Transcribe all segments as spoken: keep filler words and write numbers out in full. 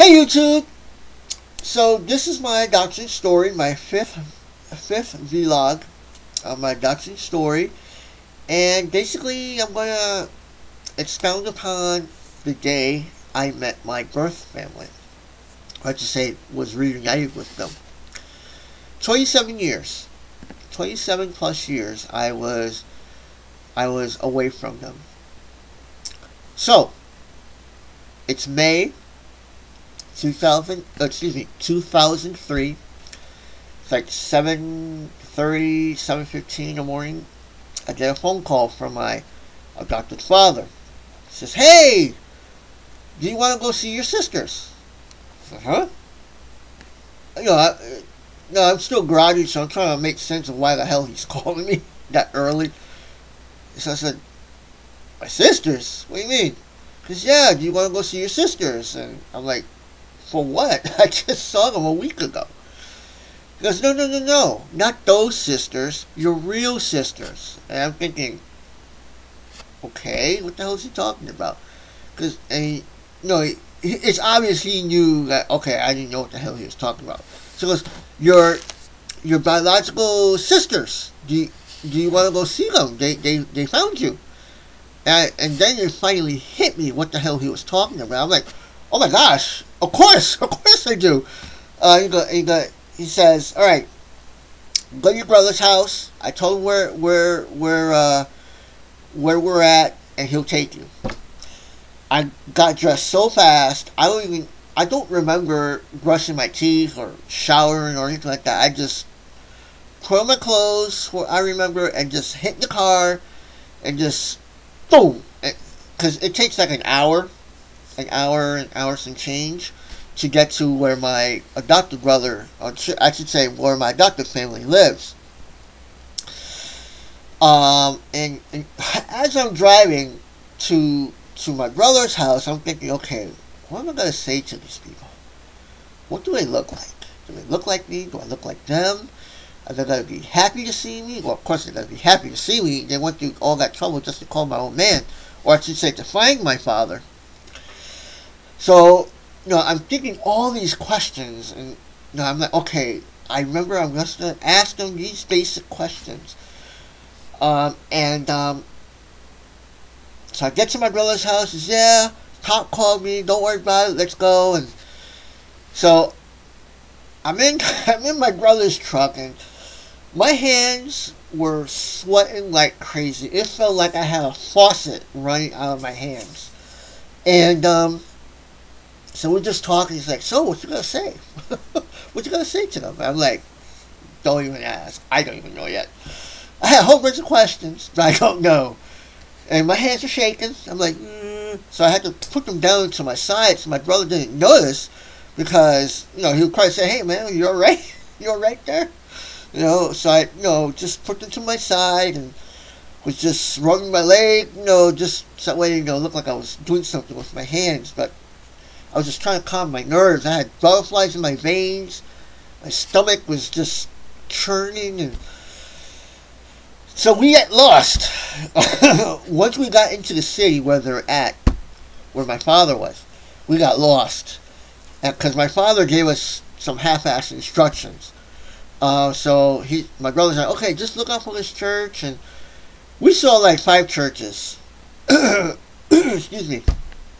Hey YouTube! So this is my adoption story, my fifth fifth vlog of my adoption story, and basically I'm gonna expound upon the day I met my birth family. I should say was reunited with them. Twenty-seven years, twenty-seven plus years I was I was away from them. So it's May two thousand, excuse me, two thousand three. It's like seven thirty, seven fifteen in the morning. I get a phone call from my adopted father. He says, "Hey, do you want to go see your sisters?" I said, "Huh?" You know, I, no, I'm still groggy, so I'm trying to make sense of why the hell he's calling me that early. So I said, "My sisters? What do you mean?" Because, yeah, do you want to go see your sisters? And I'm like, "For what? I just saw them a week ago." He goes, "No, no, no, no. Not those sisters. Your real sisters." And I'm thinking, okay, what the hell is he talking about? Because, you know, it's obvious he knew that, okay, I didn't know what the hell he was talking about. So he goes, your, your biological sisters, do you, do you want to go see them? They, they, they found you. And, and then it finally hit me what the hell he was talking about. I'm like, oh my gosh, of course, of course I do. Uh, he, go, he, go, he says, all right, go to your brother's house. I told him where, where, where, uh, where we're at, and he'll take you. I got dressed so fast, I don't even, I don't remember brushing my teeth or showering or anything like that. I just put on my clothes, what I remember, and just hit the car, and just, boom. Because it takes like an hour, an hour, an hour some change, to get to where my adopted brother, or I should say where my adopted family lives. Um, and, and as I'm driving to to my brother's house, I'm thinking, okay, what am I going to say to these people? What do they look like? Do they look like me? Do I look like them? Are they going to be happy to see me? Well, of course they're going to be happy to see me. They went through all that trouble just to call my own man, or I should say to find my father. So, you know, I'm thinking all these questions, and you know, I'm like, okay, I remember I'm just going to ask them these basic questions. Um, and, um, so I get to my brother's house, he says, yeah, Pop called me, don't worry about it, let's go. And so, I'm in, I'm in my brother's truck, and my hands were sweating like crazy. It felt like I had a faucet running out of my hands. And, um, so we're just talking, he's like, so, what you gonna say? What you gonna say to them? And I'm like, don't even ask, I don't even know yet. I had a whole bunch of questions, but I don't know. And my hands are shaking. I'm like, mm. So I had to put them down to my side so my brother didn't notice, because, you know, he would probably say, hey man, you alright? You alright there? You know, so I, you know, just put them to my side and was just rubbing my leg, you know, just so that way, you know, look like I was doing something with my hands. But I was just trying to calm my nerves. I had butterflies in my veins. My stomach was just churning, and so we get lost. Once we got into the city where they're at, where my father was, we got lost. Because my father gave us some half-assed instructions. Uh, so he, my brother's like, okay, just look out for this church. And we saw like five churches. Excuse me.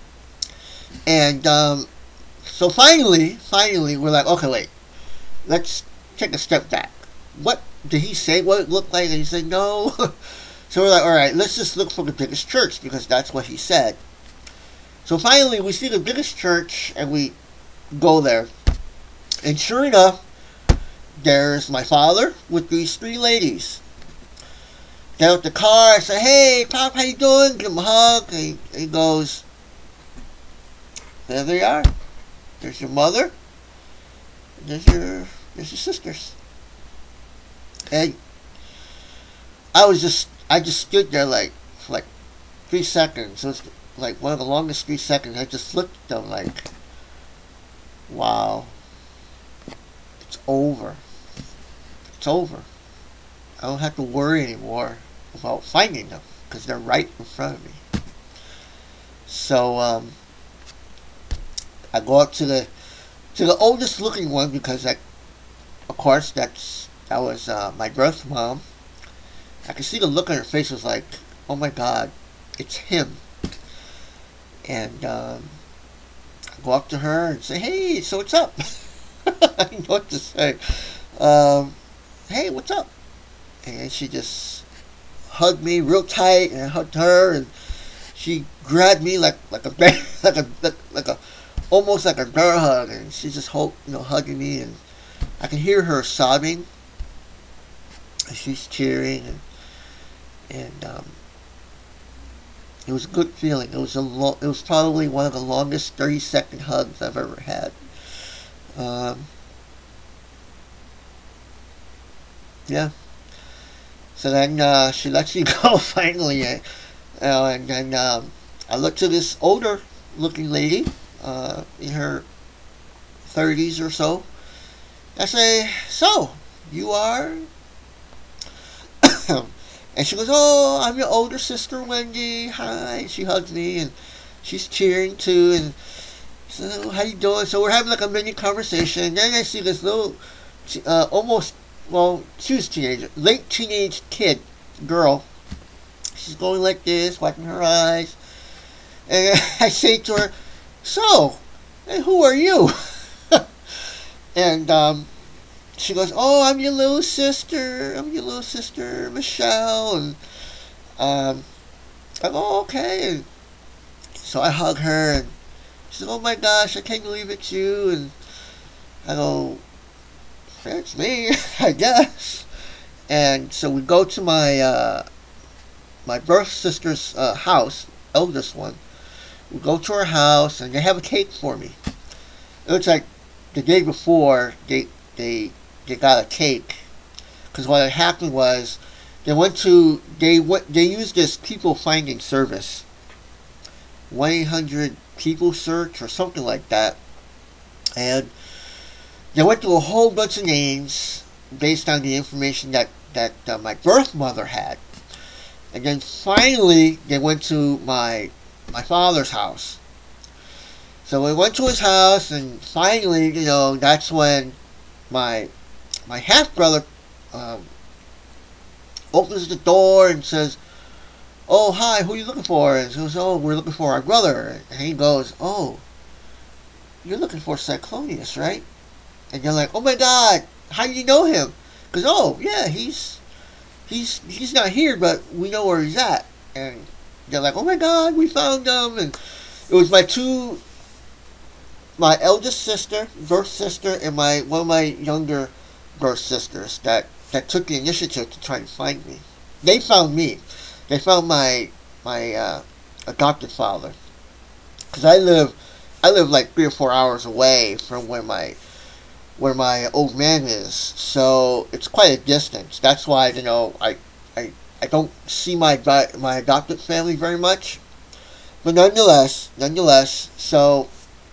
And um, so finally, finally, we're like, okay, wait. Let's take a step back. What did he say what it looked like? And he said no. So we're like, alright, let's just look for the biggest church, because that's what he said. So finally we see the biggest church, and we go there, and sure enough, there's my father with these three ladies. Get out the car, I say, hey Pop, how you doing? Give him a hug. And he, he goes, there they are. There's your mother, there's your there's your sisters. And I was just, I just stood there like, for like three seconds. It was like one of the longest three seconds. I just looked at them like, wow, it's over. It's over. I don't have to worry anymore about finding them, because they're right in front of me. So, um, I go up to the, to the oldest looking one, because that, of course, that's that was uh, my birth mom. I could see the look on her face was like, oh my God, it's him. And um, I go up to her and say, hey, so what's up? I don't know what to say. Um, hey, what's up? And she just hugged me real tight, and I hugged her, and she grabbed me like like a bear, like a like, like a almost like a bear hug, and she just hold, you know, hugging me, and I can hear her sobbing, and she's tearing, and and um, it was a good feeling. It was a lo- it was probably one of the longest thirty second hugs I've ever had. Um, yeah. So then uh, she lets me go finally, uh, and then um, I look to this older looking lady uh, in her thirties or so. I say, so you are? And she goes, oh, I'm your older sister, Wendy. Hi. And she hugs me, and she's tearing too. And so, how you doing? So we're having like a mini conversation. And then I see this little, uh, almost, well, she was a teenager, late teenage kid, girl. She's going like this, wiping her eyes. And I say to her, so, hey, who are you? And um, she goes, oh, I'm your little sister. I'm your little sister, Michelle. And um, I go, oh, okay. And so I hug her, and she says, oh my gosh, I can't believe it's you. And I go, it's me, I guess. And so we go to my uh, my birth sister's uh, house, eldest one. We go to her house, and they have a cake for me. It looks like the day before they they they got a cake, because what had happened was they went to they went they used this people finding service, one eight hundred people search or something like that, and they went through a whole bunch of names based on the information that that uh, my birth mother had, and then finally they went to my my father's house. So we went to his house, and finally, you know, that's when my my half brother um, opens the door and says, "Oh, hi, who are you looking for?" And he goes, "Oh, we're looking for our brother." And he goes, "Oh, you're looking for Cyclonius, right?" And you're like, "Oh my God, how do you know him?" Because, "Oh, yeah, he's he's he's not here, but we know where he's at." And they're like, "Oh my God, we found him!" And it was my two. My eldest sister, birth sister, and my one of my younger birth sisters that, that took the initiative to try and find me. They found me. They found my my uh, adopted father. Cause I live, I live like three or four hours away from where my where my old man is. So it's quite a distance. That's why, you know, I I, I don't see my my adopted family very much. But nonetheless, nonetheless, so.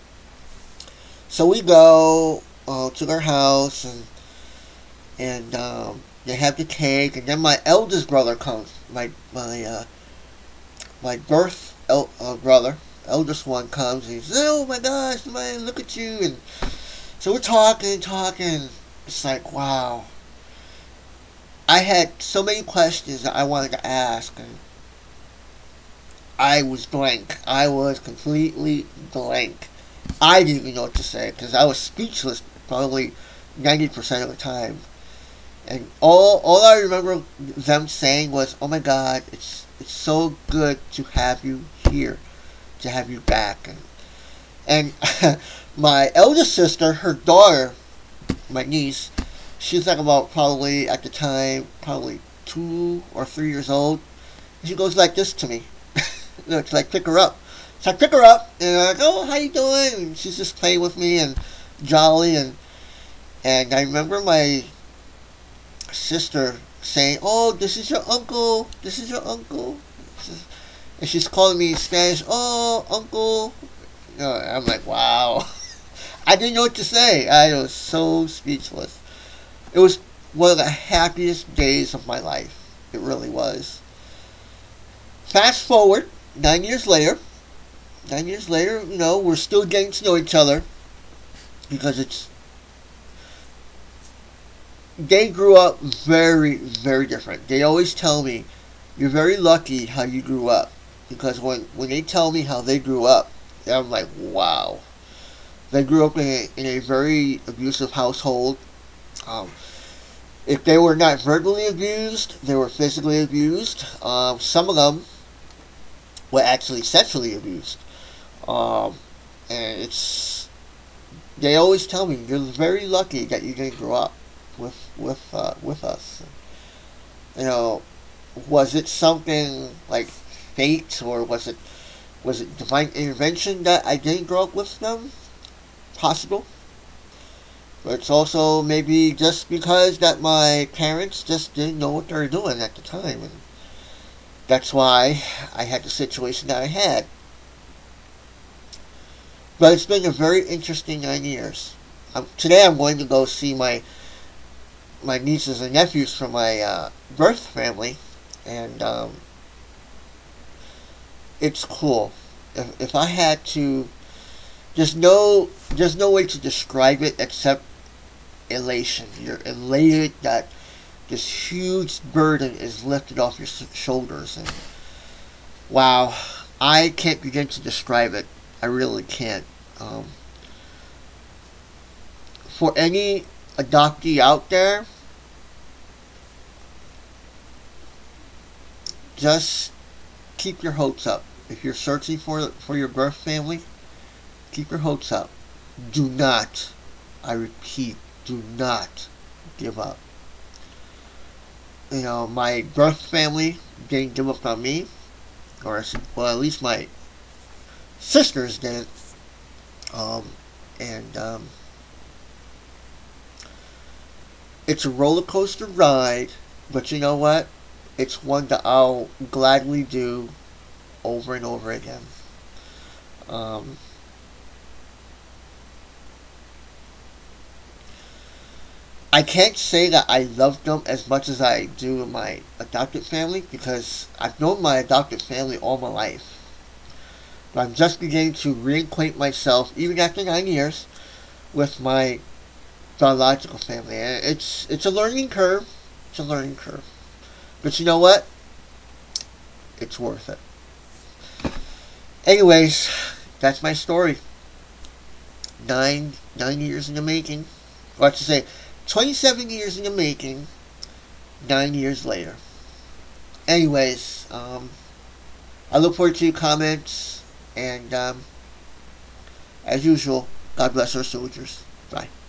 So we go uh, to their house, and and um, they have the cake, and then my eldest brother comes, my my uh, my birth el- uh, brother, eldest one comes, and he says, "Oh my gosh, man, look at you!" And so we're talking, talking. It's like, wow. I had so many questions that I wanted to ask, and I was blank. I was completely blank. I didn't even know what to say, because I was speechless probably ninety percent of the time. And all all I remember them saying was, "Oh my God, it's it's so good to have you here, to have you back." And, and my eldest sister, her daughter, my niece, she's like about probably at the time, probably two or three years old. And she goes like this to me. You know, to like pick her up. So I pick her up, and I'm like, "Oh, how you doing?" And she's just playing with me and jolly, and and I remember my sister saying, "Oh, this is your uncle. This is your uncle," and she's calling me in Spanish, "Oh, uncle." You know, I'm like, wow. I didn't know what to say. I was so speechless. It was one of the happiest days of my life. It really was. Fast forward nine years later. Nine years later, you know, we're still getting to know each other. because it's they grew up very, very different. They always tell me, "You're very lucky how you grew up," because when when they tell me how they grew up, I'm like, "Wow." They grew up in a, in a very abusive household. Um, if they were not verbally abused, they were physically abused. Um, some of them were actually sexually abused. Um, and it's they always tell me, "You're very lucky that you didn't grow up with with uh, with us." You know, was it something like fate, or was it was it divine intervention that I didn't grow up with them? Possible. But it's also maybe just because that my parents just didn't know what they were doing at the time, and that's why I had the situation that I had. But it's been a very interesting nine years. Um, today I'm going to go see my my nieces and nephews from my uh, birth family, and um, it's cool. If if I had to, there's no there's no way to describe it except elation. You're elated that this huge burden is lifted off your shoulders, and wow, I can't begin to describe it. I really can't. Um, for any adoptee out there, just keep your hopes up. If you're searching for for your birth family, keep your hopes up. Do not, I repeat, do not give up. You know, my birth family didn't give up on me, or well, at least my sisters didn't. Um, and um, it's a roller coaster ride, but you know what? It's one that I'll gladly do over and over again. Um, I can't say that I love them as much as I do my adopted family, because I've known my adopted family all my life. But I'm just beginning to reacquaint myself, even after nine years, with my biological family. And it's it's a learning curve. It's a learning curve. But you know what? It's worth it. Anyways, that's my story. Nine nine years in the making. Or I should say, twenty-seven years in the making. Nine years later. Anyways, um, I look forward to your comments. And um, as usual, God bless our soldiers. Bye.